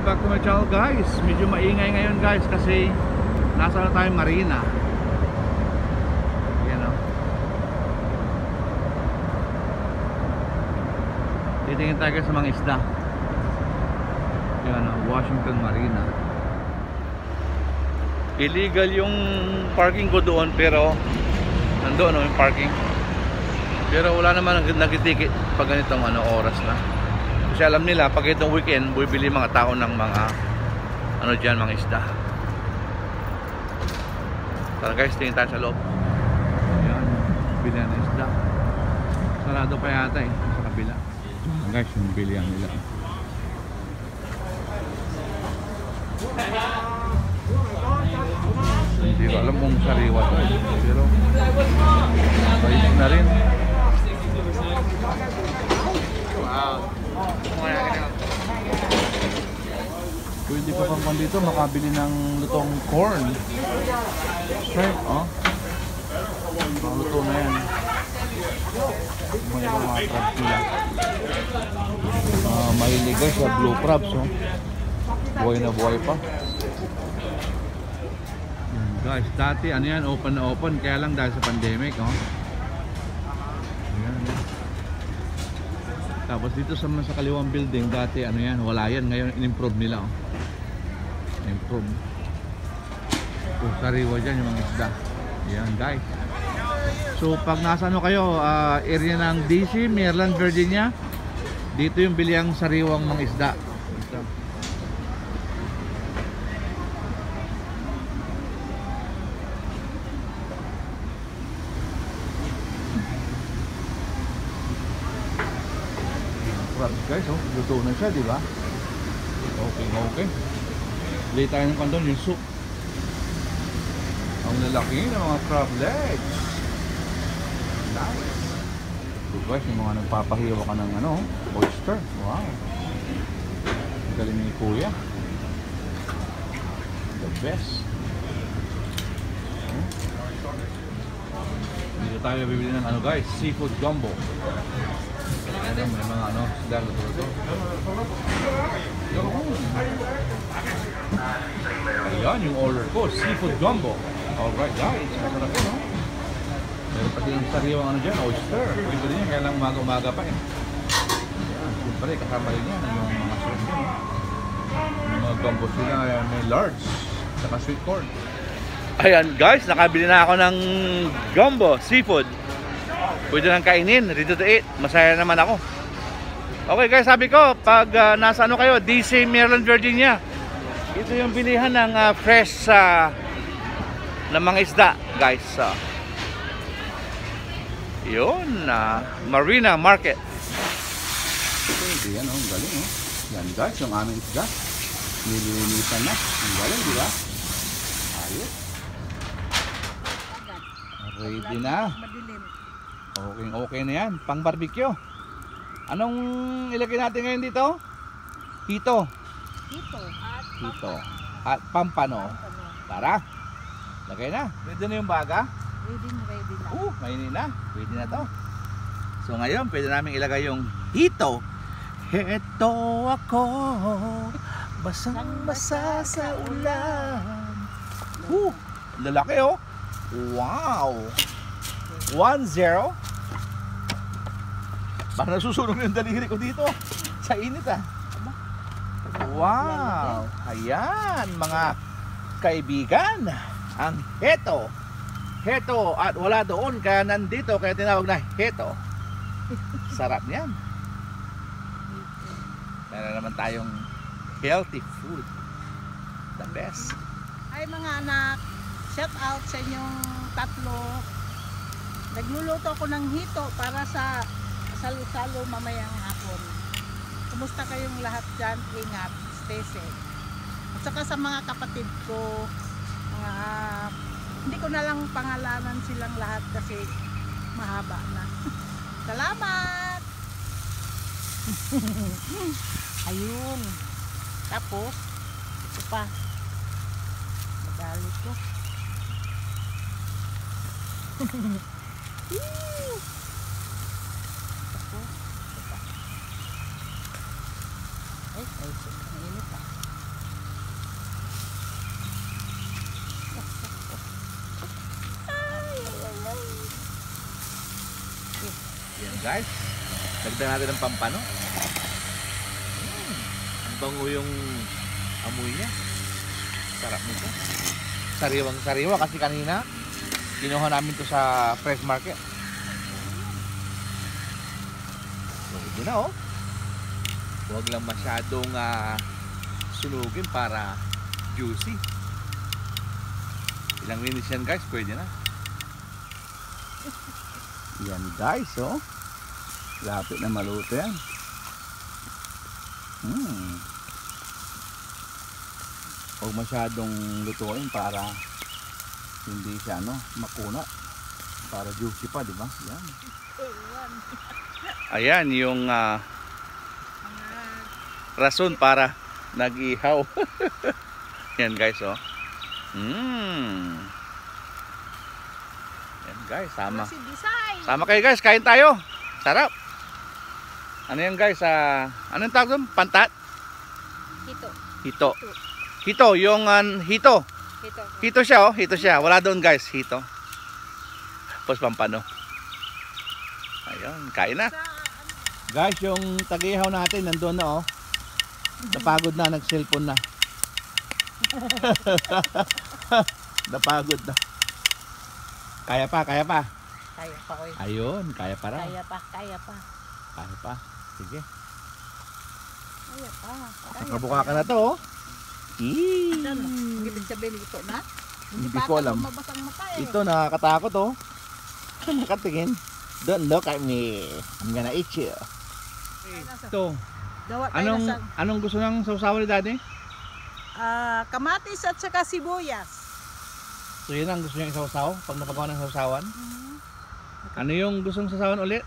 back to my channel guys. Medyo maingay ngayon guys kasi nasa na tayo marina. Yan o. Titingin tayo sa mga isda. Yan o, Washington Marina. Illegal yung parking ko doon pero nandoon yung parking. Pero wala naman nagtitikit pag ganitong oras na. Kasi alam nila pag itong weekend bibili mga tao ng mga dyan, mga isda. Tara guys, tingin tayo sa loob. Ayan, bilihan ng isda. Sarado pa yata sa kabila. Ayan guys, yung bilihan nila. Hindi ko alam kung sariwa to pero bayis na rin. Pwede ka pang dito makabili ng lutong corn. Shrimp, oh. Mga luto na yan. Mga crabs nila. Mahilig guys sa blue crabs, oh. Buhay na buhay pa. Yan, guys, dati ano yan, open na open. Kaya lang dahil sa pandemic, oh. Ayan. Tapos dito sa kaliwang building, dati ano yan, wala yan. Ngayon in-improve nila, oh. Improve. Sariwa dyan yung mga isda. Yan guys. So pag nasa kayo, area ng DC, Maryland, Virginia, dito yung biliang sariwang mga isda. Ito. Crabs guys, oh. Luto na siya, di ba? Okay. Bili tayo ng kandon, yung soup. Ang lalaki ng mga crab legs. Nice. So guys, yung mga nagpapahiwa ka ng oyster. Wow. Galing ni Kuya. The best. Dito tayo bibili ng guys, seafood gumbo. May mga sila luto. Ayan yung order ko, seafood gumbo. Alright guys, masarap yun, no? Meron pati yung sariwang dyan, oyster. Pwede rin yan, kaya lang umaga pa eh. Ayan, siyempre kasama rin yan yung mga shrimp yun, no? Yung mga gumbo sila, may large, saka sweet corn. Ayan guys, nakabili na ako ng gumbo, seafood. Pwede lang kainin, ready to eat. Masaya naman ako. Okay guys, sabi ko, pag nasa kayo, DC, Maryland, Virginia, ito yung bilihan ng fresh na mga isda guys. Yun, Marina Market. Yan, ang galing, oh. Yan guys, yung aming isda. Nililinisan na. Ang galing, di ba? Ayos. Ready na. Okay na yan. Pang barbecue. Anong ilagay natin ngayon dito? Hito. At pampano. Tara. Lagay na. Ready na yung baga? Ready na. Mainin na. Pwede na to. So ngayon, pwede namin ilagay yung hito. Heto ako, basang-basa sa ulan. Lalaki, oh. Wow. 1-0. Parang nasusunog yung daliri ko dito sa init, ah. Wow. Ayan mga kaibigan, ang heto at wala doon kaya nandito, kaya tinawag na heto. Sarap niyan. Meron naman tayong healthy food, the best. Ay mga anak, shout out sa inyong tatlo. Nagluluto ako ng hito para sa salo-salo mamayang hapon. Kumusta kayong lahat dyan? Ingat, stay safe. At saka sa mga kapatid ko, hindi ko na lang pangalanan silang lahat kasi mahaba na. Salamat! Ayun. Tapos, ito pa. Madali ko. Tapos, ito pa. Ay, mainit pa. guys, dagdag natin ng pampano. Ang bango yung amoy niya. Sarap nito. Sariwang sariwa kasi kanina kinuha namin to sa fresh market. So, na oh. Huwag lang masyadong sunugin para juicy. Ilang minutes yan guys, pwede na. Yan guys, oh. Lapit na maluto yan. Huwag masyadong lutuin para hindi siya makuna. Para juicy pa, di ba? Yan. Ayan yung rason para nag-ihaw. Yan guys, oh. Yan guys, sama. Sama kayo guys, kain tayo. Sarap. Ano yan guys? Anong tawag doon? Pantat? Hito. Hito. Hito, yung hito. Hito. Hito siya, oh. Hito siya. Wala doon guys, hito. Tapos pampano. Ayun, kain na. Guys, yung tag-ihaw natin nandoon na, oh. Napagod na, nag-cellphone na. Napagod na. Kaya pa, kaya pa. Kaya pa, oy. Ayun, kaya pa raw. Kaya pa, kaya pa. Kaya pa. Sige. Kaya pa. Nakabuka ka na to, oh. Ano? Ang ibig sabihin ito na? Hindi ko alam. Mabasang mata eh. Ito, nakakatakot, oh. Nakatingin. Don't look at me. I'm gonna eat you. Ito. Gawa tayo Anong gusto ng sausawan ni Daddy? kamatis at saka sibuyas. So yun ang gusto niya isawsaw pag napagawa ng sausawan. Ano yung gustong sausawan ulit?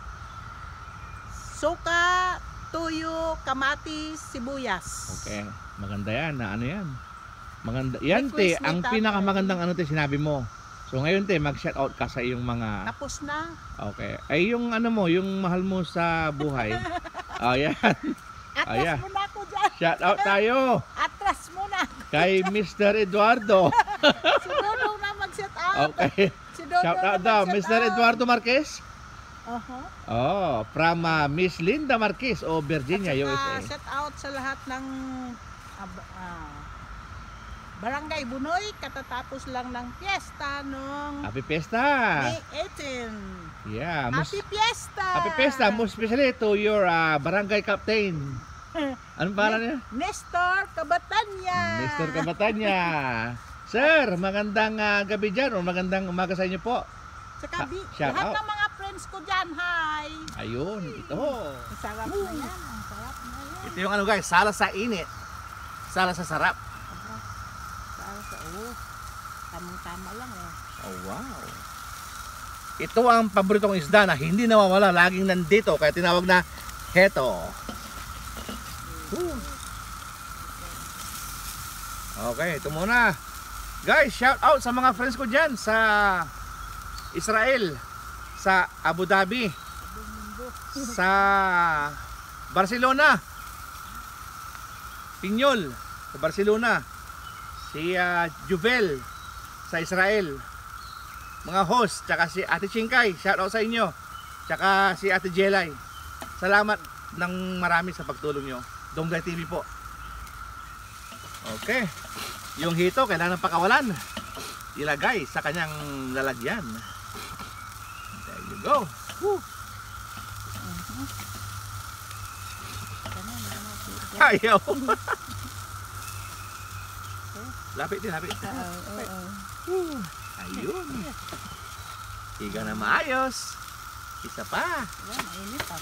Suka, tuyo, kamatis, sibuyas. Okay, maganda yan. Ano yan? Maganda. Yan te, Request ni ang Tatay. pinakamagandang ano te sinabi mo. So ngayon te, mag-shout out ka sa iyong mga... Tapos na. Okay. Ay yung ano mo, yung mahal mo sa buhay. Ayan. Atras Ayan. mo na ako dyan. Shout out tayo Atras mo na. kay Mr. Eduardo. Si Dodong na mag-set out. Okay. Si Dodong Shout out na daw, mag-set Mr. out. Eduardo Marquez. Uh-huh. Oh, from Miss Linda Marquez o Virginia, At saka USA. set out sa lahat ng Barangay Bunoy, katatapos lang ng piyesta nung Happy Fiesta. May 18. Yeah, Happy Fiesta! Happy Fiesta, most especially to your barangay captain. Anong pangalan niya? Nestor Cabatanya. Mr. Cabatanya. Sir, magandang gabi dyan o magandang umaga sa inyo po. Saka Shout lahat out. ng mga friends ko dyan, hi! Ayun, ito. Ang sarap na yan, ang sarap na yan. Ito yung ano guys, sala sa init. Sala sa sarap. Tamang-tama lang eh. Oh, wow. Ito ang paboritong isda na hindi nawawala, laging nandito, kaya tinawag na heto. Okay, ito muna. Guys, shout out sa mga friends ko dyan sa Israel, sa Abu Dhabi, sa Barcelona, Pinyol, sa Barcelona, si Juvel sa Israel, mga host, tsaka si Ate Chingkay, shout out sa inyo, tsaka si Ate Jelay. Salamat ng marami sa pagtulong nyo. Donggay TV po. Okay, yung hito kailangan pakawalan, ilagay sa kanyang lalagyan. There you go. Woo. Ayaw. Lapit din, lapit. Ayun. Higa na maayos. Isa pa. Yan, mainit ah.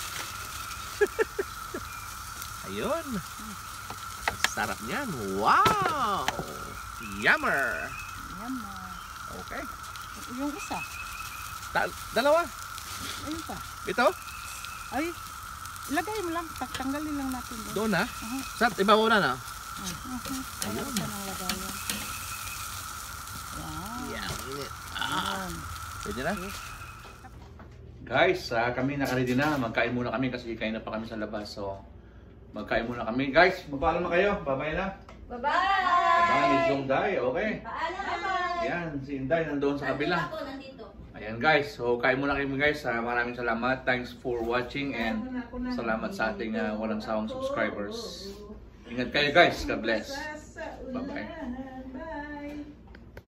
Ayun. Ang sarap niyan. Wow. Yummer. Yan na. Okay. Yung isa. Dalawa. Ayun pa. Ito. Ay, ilagay mo lang. Tanggalin lang natin. Doon na. Sa ibabaw na na. Ayun. Wow. Yan. Init. Ayun. Pwede na. Guys, kami nakaready na. Magkain muna kami kasi kain na pa kami sa labas. So, magkain muna kami. Guys, magpaalam na kayo. Bye-bye na. Bye-bye! Bye, Jong Day. Okay. Paalam! Yan, si Inday nandoon sa kabila. Ako, nandito. Ayan guys, so kain muna kami guys. Maraming salamat. Thanks for watching and salamat sa ating walang sawang subscribers. Ingat kayo guys. God bless. Bye-bye.